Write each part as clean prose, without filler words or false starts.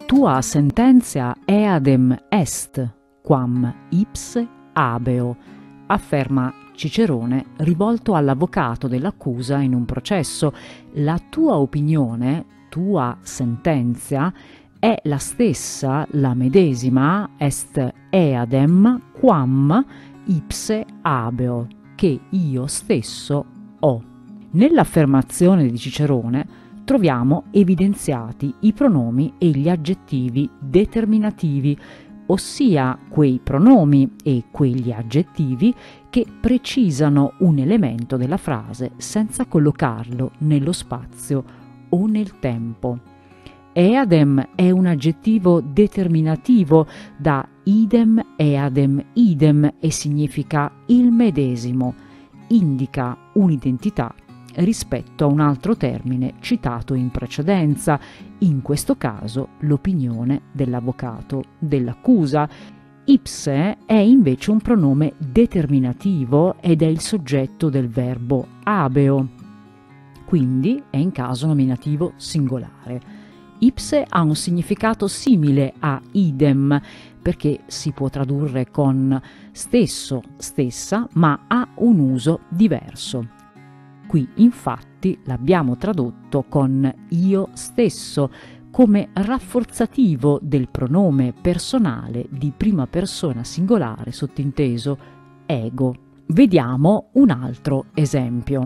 tua sententia eadem est, quam ipse habeo, afferma Cicerone rivolto all'avvocato dell'accusa in un processo. La tua opinione, tua sententia, è la stessa, la medesima, est eadem quam ipse habeo, che io stesso ho. Nell'affermazione di Cicerone troviamo evidenziati i pronomi e gli aggettivi determinativi, ossia quei pronomi e quegli aggettivi che precisano un elemento della frase senza collocarlo nello spazio o nel tempo. Eadem è un aggettivo determinativo da idem, eadem, idem e significa il medesimo, indica un'identità rispetto a un altro termine citato in precedenza, in questo caso l'opinione dell'avvocato dell'accusa. Ipse è invece un pronome determinativo ed è il soggetto del verbo habeo, quindi è in caso nominativo singolare. Ipse ha un significato simile a idem, perché si può tradurre con stesso, stessa, ma ha un uso diverso. Qui infatti l'abbiamo tradotto con io stesso, come rafforzativo del pronome personale di prima persona singolare sottinteso ego. Vediamo un altro esempio.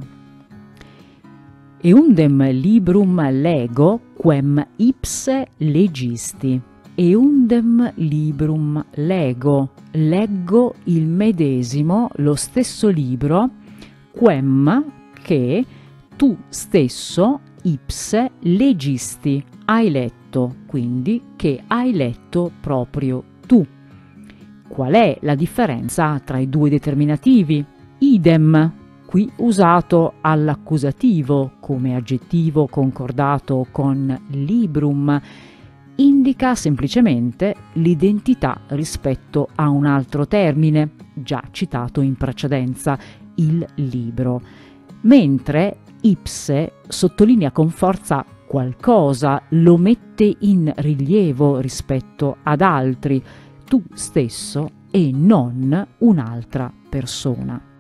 Eundem librum lego quem ipse legisti. Eundem librum lego. Leggo il medesimo, lo stesso libro, quem, che tu stesso, ipse legisti, hai letto, quindi che hai letto proprio tu. Qual è la differenza tra i due determinativi? Idem, qui usato all'accusativo come aggettivo concordato con librum, indica semplicemente l'identità rispetto a un altro termine, già citato in precedenza, il libro, mentre ipse sottolinea con forza qualcosa, lo mette in rilievo rispetto ad altri, tu stesso e non un'altra persona.